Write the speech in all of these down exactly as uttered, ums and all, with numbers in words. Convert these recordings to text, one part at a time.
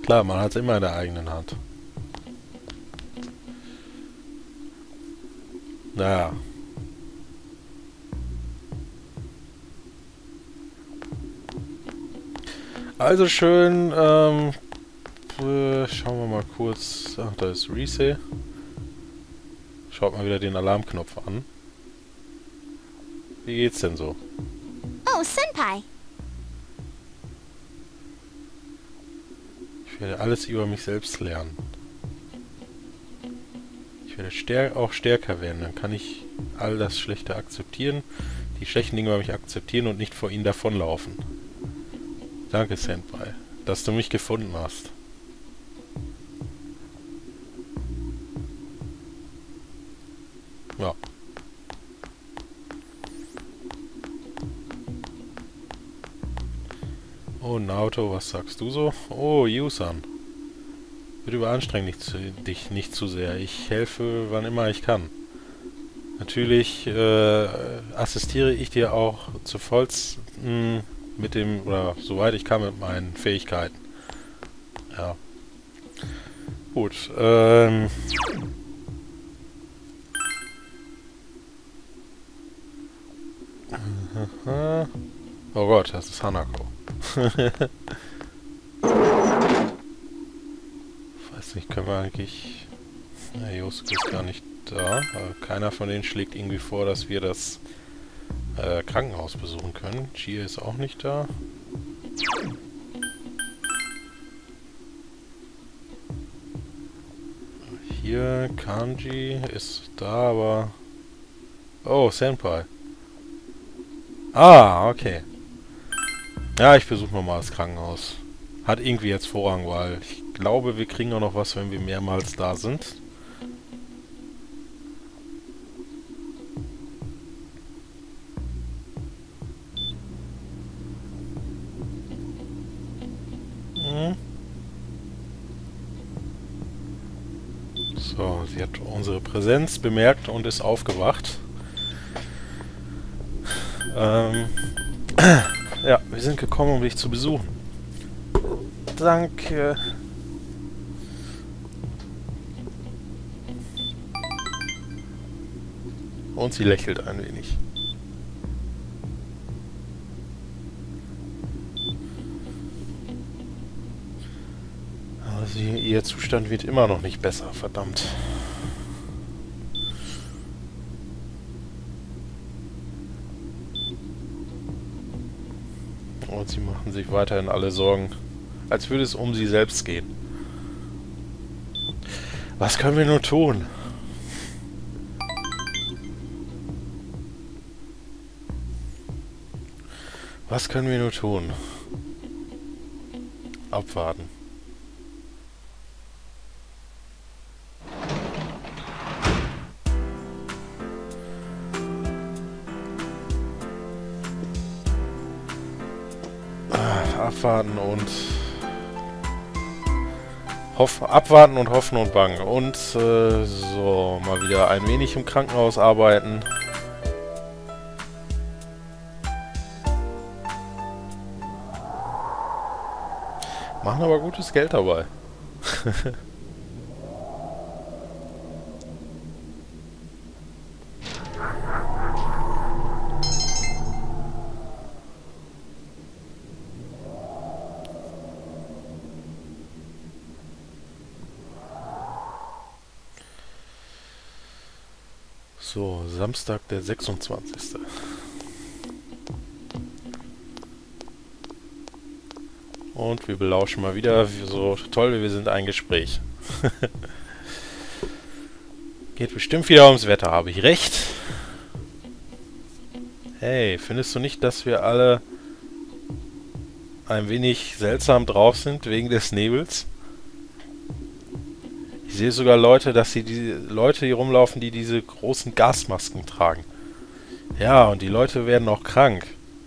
Klar, man hat es immer in der eigenen Hand. Naja. Also schön, ähm, äh, schauen wir mal kurz. Ach, da ist Reese. Schaut mal wieder den Alarmknopf an. Wie geht's denn so? Oh, Senpai. Ich werde alles über mich selbst lernen. Ich werde stär auch stärker werden. Dann kann ich all das Schlechte akzeptieren, die schlechten Dinge über mich akzeptieren und nicht vor ihnen davonlaufen. Danke, Senpai, dass du mich gefunden hast. Ja. Oh, Naoto, was sagst du so? Oh, Yusan. Bitte überanstreng dich, zu, dich nicht zu sehr. Ich helfe, wann immer ich kann. Natürlich äh, assistiere ich dir auch zu vollsten mit dem, oder soweit ich kann mit meinen Fähigkeiten. Ja. Gut, ähm... oh Gott, das ist Hanako. Weiß nicht, können wir eigentlich... Na, Yosuke ist gar nicht da. Aber keiner von denen schlägt irgendwie vor, dass wir das äh, Krankenhaus besuchen können. Chie ist auch nicht da. Hier, Kanji ist da, aber... Oh, Senpai. Ah, okay. Ja, ich besuche nochmal das Krankenhaus. Hat irgendwie jetzt Vorrang, weil ich glaube, wir kriegen auch noch was, wenn wir mehrmals da sind. Hm. So, sie hat unsere Präsenz bemerkt und ist aufgewacht. Ähm... Ja, wir sind gekommen, um dich zu besuchen. Danke. Und sie lächelt ein wenig. Aber sie, ihr Zustand wird immer noch nicht besser, verdammt. Und sie machen sich weiterhin alle Sorgen, als würde es um sie selbst gehen. Was können wir nur tun? Was können wir nur tun? Abwarten. Abwarten und hoff, abwarten und hoffen und bangen. Und äh, so, mal wieder ein wenig im Krankenhaus arbeiten. Machen aber gutes Geld dabei. So, Samstag, der sechsundzwanzigste Und wir belauschen mal wieder, so toll wie wir sind, ein Gespräch. Geht bestimmt wieder ums Wetter, habe ich recht? Hey, findest du nicht, dass wir alle ein wenig seltsam drauf sind wegen des Nebels? Ich sehe sogar Leute, dass sie die Leute hier rumlaufen, die diese großen Gasmasken tragen. Ja, und die Leute werden auch krank.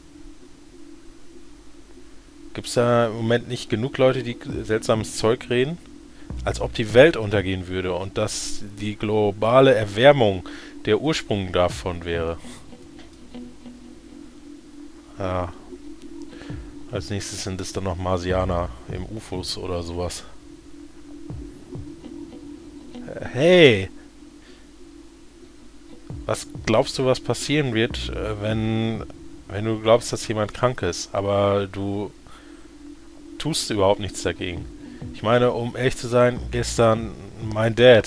Gibt es da im Moment nicht genug Leute, die seltsames Zeug reden? Als ob die Welt untergehen würde und dass die globale Erwärmung der Ursprung davon wäre. Ja. Als nächstes sind es dann noch Marsianer im U F Os oder sowas. Hey! Was glaubst du, was passieren wird, wenn, wenn du glaubst, dass jemand krank ist, aber du tust überhaupt nichts dagegen? Ich meine, um ehrlich zu sein, gestern mein Dad.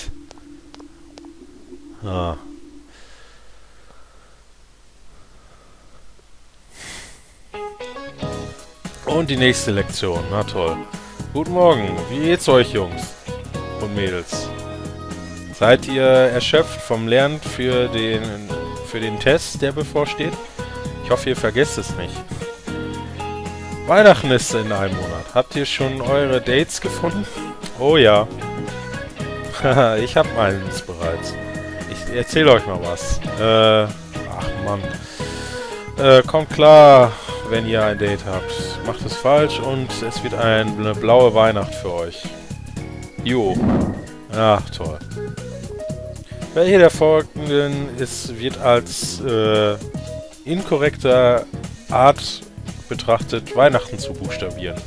Ah. Und die nächste Lektion. Na toll. Guten Morgen. Wie geht's euch, Jungs und Mädels? Seid ihr erschöpft vom Lernen für den, für den Test, der bevorsteht? Ich hoffe, ihr vergesst es nicht. Weihnachten ist in einem Monat. Habt ihr schon eure Dates gefunden? Oh ja. Haha, ich hab meins bereits. Ich erzähle euch mal was. Äh, ach Mann. Äh, kommt klar, wenn ihr ein Date habt. Macht es falsch und es wird ein, eine blaue Weihnacht für euch. Jo. Ach, toll. Welche der folgenden ist, wird als äh, inkorrekter Art betrachtet, Weihnachten zu buchstabieren?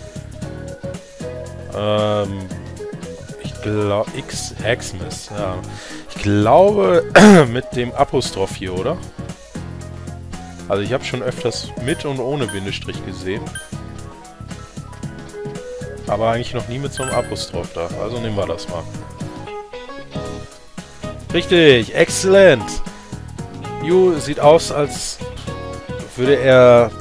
Ähm, ich glaube, X, Xmas, ja. Ich glaube, mit dem Apostroph hier, oder? Also ich habe schon öfters mit und ohne Bindestrich gesehen. Aber eigentlich noch nie mit so einem Apostroph da. Also nehmen wir das mal. Richtig, exzellent. Yu sieht aus, als würde er...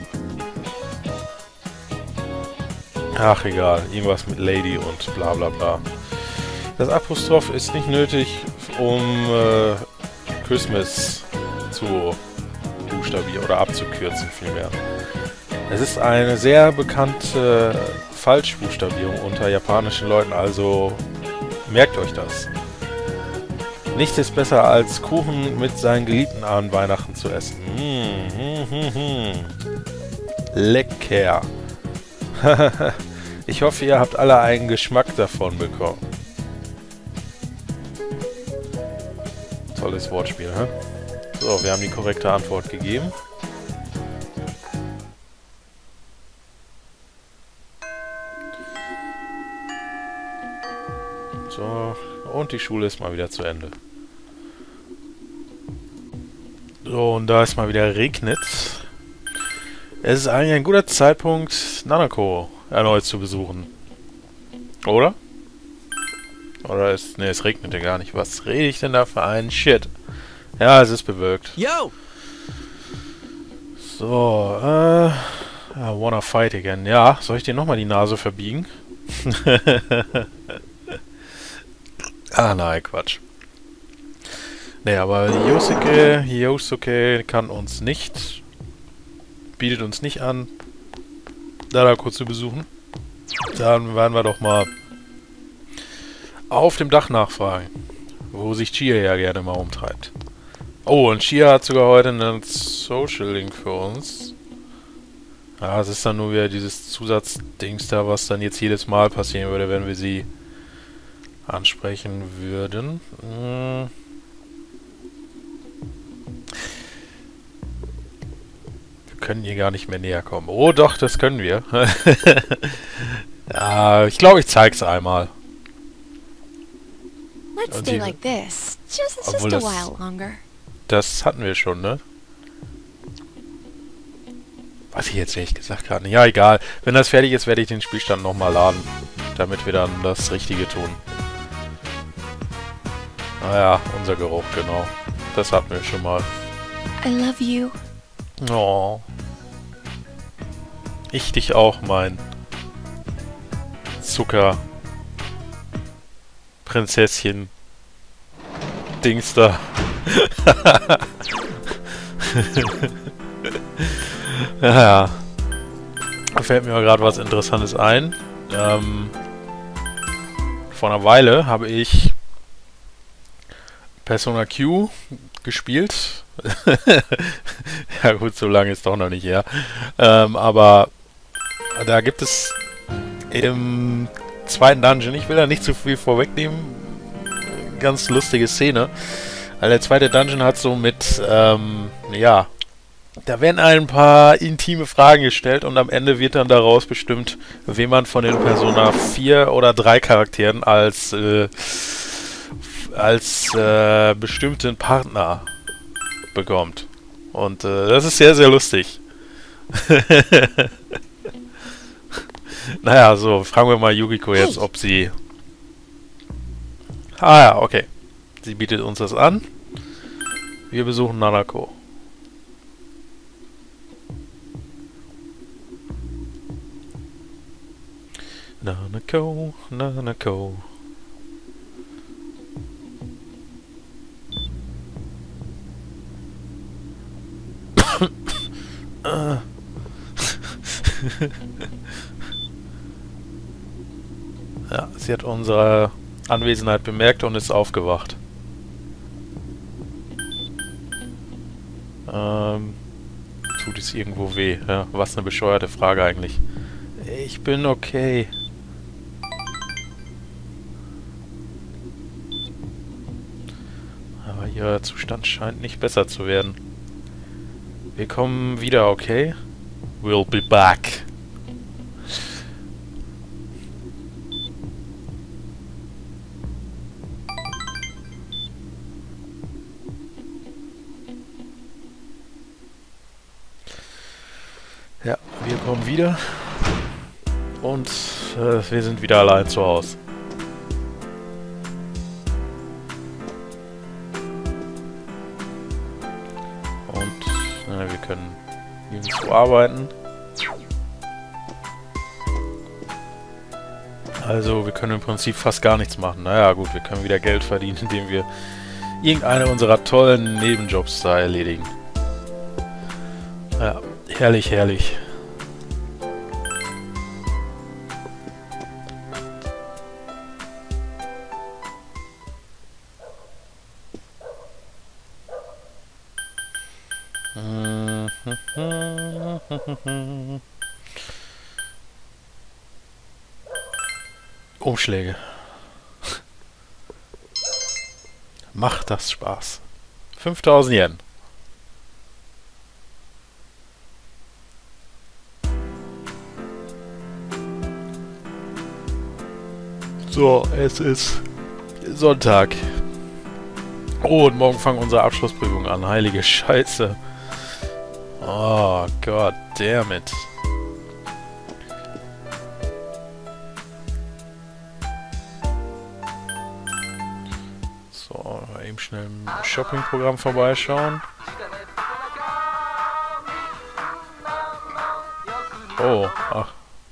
Ach, egal. Irgendwas mit Lady und bla bla bla. Das Apostroph ist nicht nötig, um äh, Christmas zu buchstabieren oder abzukürzen vielmehr. Es ist eine sehr bekannte Falschbuchstabierung unter japanischen Leuten, also merkt euch das. Nichts ist besser als Kuchen mit seinen Geliebten an Weihnachten zu essen. Hm, hm, hm, hm. Lecker. Ich hoffe, ihr habt alle einen Geschmack davon bekommen. Tolles Wortspiel, hä? So, wir haben die korrekte Antwort gegeben. So, und die Schule ist mal wieder zu Ende. So, und da es mal wieder regnet, es ist eigentlich ein guter Zeitpunkt, Nanako erneut zu besuchen. Oder? Oder ist... Ne, es regnet ja gar nicht. Was rede ich denn da für einen Shit? Ja, es ist bewölkt. Yo! So, äh... I wanna fight again. Ja, soll ich dir nochmal die Nase verbiegen? Ah, nein, Quatsch. Ne, aber Yosuke, Yosuke kann uns nicht... bietet uns nicht an, Nanako zu besuchen. Dann werden wir doch mal auf dem Dach nachfragen, wo sich Chia ja gerne mal umtreibt. Oh, und Chia hat sogar heute einen Social Link für uns. Ja, es ist dann nur wieder dieses Zusatzdings da, was dann jetzt jedes Mal passieren würde, wenn wir sie ansprechen würden. Hm. Wir können ihr gar nicht mehr näher kommen. Oh doch, das können wir. Ja, ich glaube, ich zeig's einmal. Let's stay like this. Just, it's Obwohl just a das- while longer. Das hatten wir schon, ne? Was ich jetzt ehrlich gesagt hatte. Ja, egal. Wenn das fertig ist, werde ich den Spielstand nochmal laden. Damit wir dann das Richtige tun. Naja, unser Geruch, genau. Das hatten wir schon mal. I love you. Oh. Ich dich auch, mein Zucker Prinzesschen Dings da. Ja. Da fällt mir gerade was Interessantes ein. Ähm, vor einer Weile habe ich Persona Q gespielt. Ja gut, so lange ist doch noch nicht her. Ähm, aber da gibt es im zweiten Dungeon, ich will da nicht zu viel vorwegnehmen, ganz lustige Szene. Weil der zweite Dungeon hat so mit, ähm, ja, Da werden ein paar intime Fragen gestellt und am Ende wird dann daraus bestimmt, wen man von den Persona vier oder drei Charakteren als, äh, als äh, bestimmten Partner bekommt. Und äh, das ist sehr, sehr lustig. Naja, so, fragen wir mal Yukiko jetzt, ob sie... Ah ja, okay. Sie bietet uns das an. Wir besuchen Nanako. Nanako, Nanako. ah. Ja, sie hat unsere Anwesenheit bemerkt und ist aufgewacht. Ähm, tut es irgendwo weh? Ja, was eine bescheuerte Frage eigentlich. Ich bin okay. Aber ihr Zustand scheint nicht besser zu werden. Wir kommen wieder, okay? We'll be back. Ja, wir kommen wieder. Und äh, wir sind wieder allein zu Hause. Und äh, wir können nirgendwo arbeiten. Also wir können im Prinzip fast gar nichts machen. Naja gut, wir können wieder Geld verdienen, indem wir irgendeine unserer tollen Nebenjobs da erledigen. Ja, herrlich, herrlich. Umschläge. Macht das Spaß. fünftausend Yen. So, es ist Sonntag. Oh, und morgen fangen unsere Abschlussprüfungen an. Heilige Scheiße. Oh, God damn it. So, eben schnell im Shoppingprogramm vorbeischauen. Oh, ach.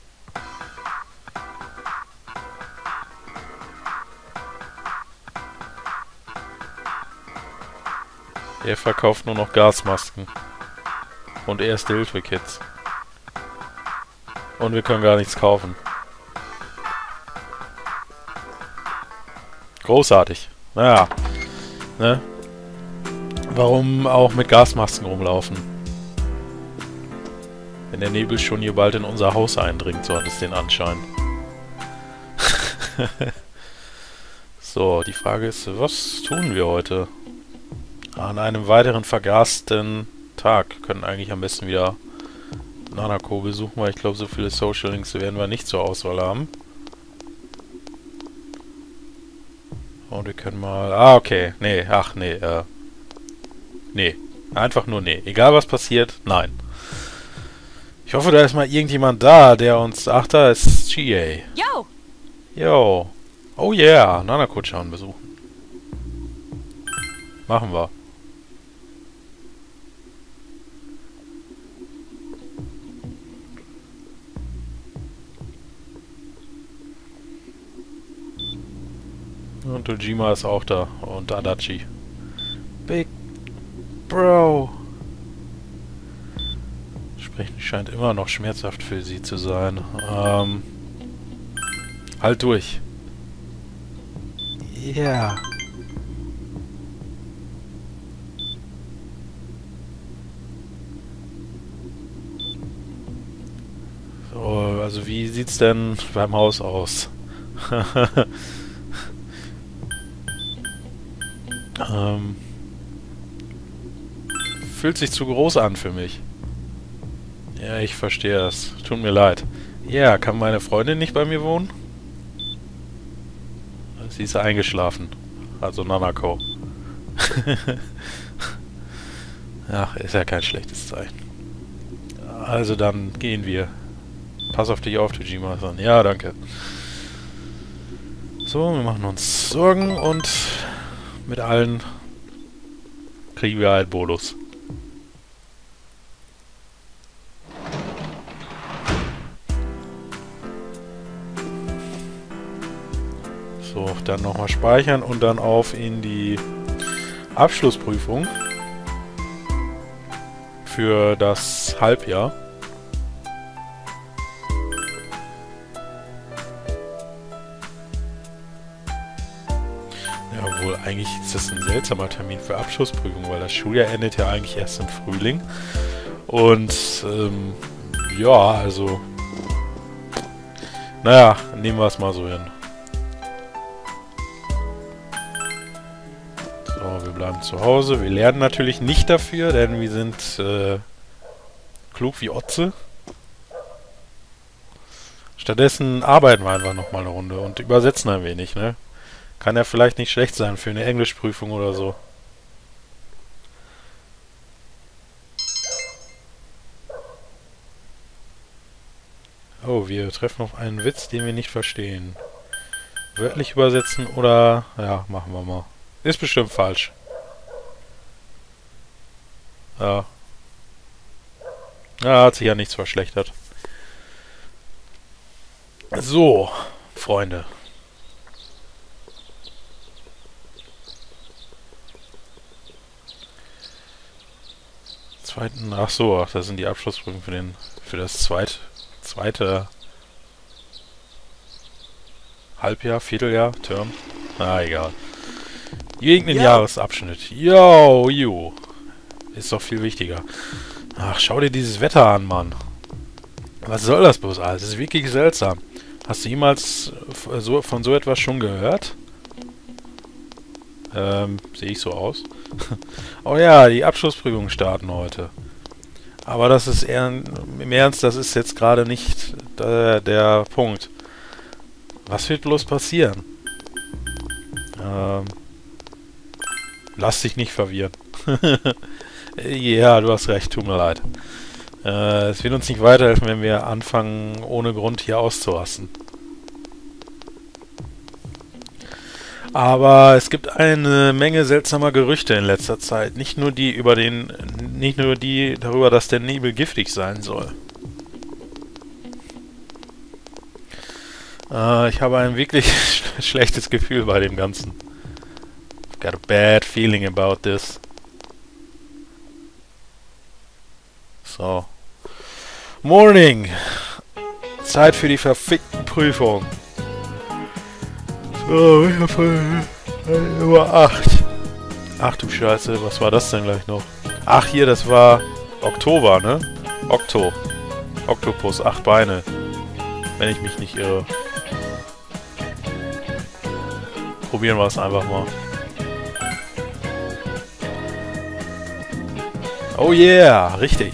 Er verkauft nur noch Gasmasken. Und Erste-Hilfe-Kits. Und wir können gar nichts kaufen. Großartig. Naja. Ne? Warum auch mit Gasmasken rumlaufen? Wenn der Nebel schon hier bald in unser Haus eindringt, so hat es den Anschein. So, die Frage ist, was tun wir heute? An einem weiteren vergasten Tag können eigentlich am besten wieder Nanako besuchen, weil ich glaube, so viele Social Links werden wir nicht zur Auswahl haben. Und wir können mal... Ah, okay. Nee, ach, nee, äh... Nee. Einfach nur nee. Egal was passiert, nein. Ich hoffe, da ist mal irgendjemand da, der uns... Ach, da ist G A. Yo! Yo. Oh yeah, Nanako-chan besuchen. Machen wir. Und Dojima ist auch da. Und Adachi. Big Bro. Sprechen scheint immer noch schmerzhaft für sie zu sein. Ähm. Halt durch. Ja. Yeah. So, also wie sieht's denn beim Haus aus? ähm, fühlt sich zu groß an für mich. Ja, ich verstehe das. Tut mir leid. Ja, kann meine Freundin nicht bei mir wohnen? Sie ist eingeschlafen. Also Nanako. Ach, ist ja kein schlechtes Zeichen. Also dann gehen wir. Pass auf dich auf, Tujima-san. Ja, danke. So, wir machen uns Sorgen und mit allen kriegen wir halt Bonus. So, dann nochmal speichern und dann auf in die Abschlussprüfung für das Halbjahr. Ja, obwohl eigentlich ist das ein seltsamer Termin für Abschlussprüfung, weil das Schuljahr endet ja eigentlich erst im Frühling. Und ähm, ja, also naja, nehmen wir es mal so hin. Wir bleiben zu Hause. Wir lernen natürlich nicht dafür, denn wir sind äh, klug wie Otze. Stattdessen arbeiten wir einfach nochmal eine Runde und übersetzen ein wenig, ne? Kann ja vielleicht nicht schlecht sein für eine Englischprüfung oder so. Oh, wir treffen auf einen Witz, den wir nicht verstehen. Wörtlich übersetzen oder... Ja, machen wir mal. Ist bestimmt falsch. Ja. Ja, hat sich ja nichts verschlechtert. So, Freunde. Zweiten, ach so, ach, das sind die Abschlussprüfungen für den, für das zweit, zweite Halbjahr, Vierteljahr, Term. Ah, egal. Irgendeinen Ja. Jahresabschnitt. Yo, you. Ist doch viel wichtiger. Ach, schau dir dieses Wetter an, Mann. Was soll das bloß alles? Das ist wirklich seltsam. Hast du jemals so, von so etwas schon gehört? Ähm, sehe ich so aus? Oh ja, die Abschlussprüfungen starten heute. Aber das ist eher, im Ernst, das ist jetzt gerade nicht der, der Punkt. Was wird bloß passieren? Ähm... Lass dich nicht verwirren. Ja, du hast recht, tut mir leid. Äh, es wird uns nicht weiterhelfen, wenn wir anfangen, ohne Grund hier auszurasten. Aber es gibt eine Menge seltsamer Gerüchte in letzter Zeit. Nicht nur die über den, nicht nur die darüber, dass der Nebel giftig sein soll. Äh, ich habe ein wirklich schlechtes Gefühl bei dem Ganzen. Got a bad feeling about this. So. Morning! Zeit für die verfickten Prüfungen. So, ich habe Nummer acht. Ach du Scheiße, was war das denn gleich noch? Ach hier, das war Oktober, ne? Okto. Oktopus, acht Beine. Wenn ich mich nicht irre. Probieren wir es einfach mal. Oh yeah, richtig.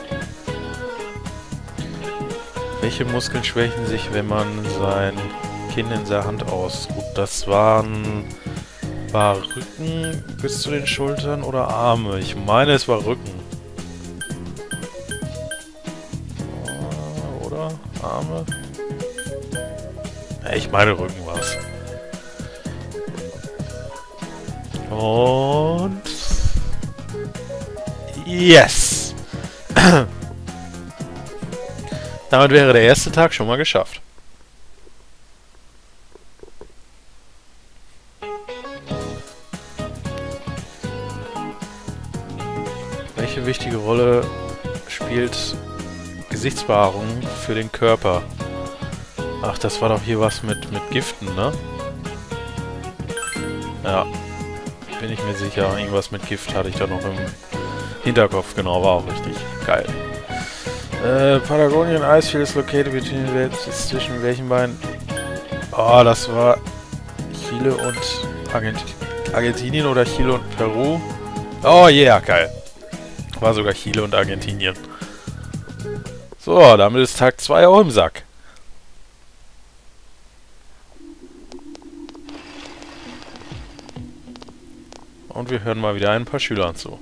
Welche Muskeln schwächen sich, wenn man sein Kinn in der Hand aus? Gut, das waren... War Rücken bis zu den Schultern oder Arme? Ich meine, es war Rücken. Oder? Arme? Ja, ich meine, Rücken war's. Und... Yes! Damit wäre der erste Tag schon mal geschafft. Welche wichtige Rolle spielt Gesichtsbehaarung für den Körper? Ach, das war doch hier was mit, mit Giften, ne? Ja. Bin ich mir sicher, irgendwas mit Gift hatte ich da noch im Hinterkopf. Genau, war auch richtig. Geil. Äh, Patagonian Icefield is located between zwischen welchen beiden? Oh, das war Chile und Argent Argentinien oder Chile und Peru. Oh yeah, geil. war sogar Chile und Argentinien. So, damit ist Tag zwei auch im Sack. Und wir hören mal wieder ein paar Schülern zu.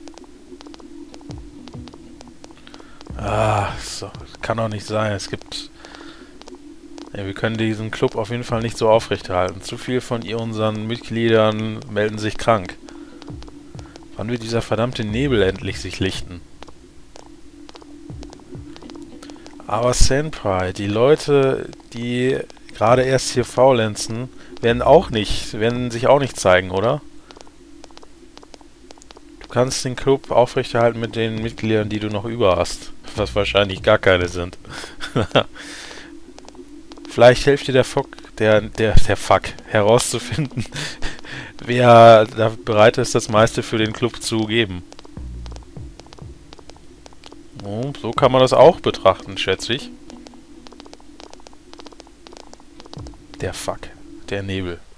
Ah, so, kann doch nicht sein. Es gibt... Ja, wir können diesen Club auf jeden Fall nicht so aufrechterhalten. Zu viel von unseren Mitgliedern melden sich krank. Wann wird dieser verdammte Nebel endlich sich lichten? Aber Senpai, die Leute, die gerade erst hier faulenzen, werden auch nicht, werden sich auch nicht zeigen, oder? Du kannst den Club aufrechterhalten mit den Mitgliedern, die du noch über hast. Was wahrscheinlich gar keine sind. Vielleicht hilft dir der Fuck, der, der, der Fuck, herauszufinden, wer da bereit ist, das meiste für den Club zu geben. Oh, so kann man das auch betrachten, schätze ich. Der Fuck, der Nebel.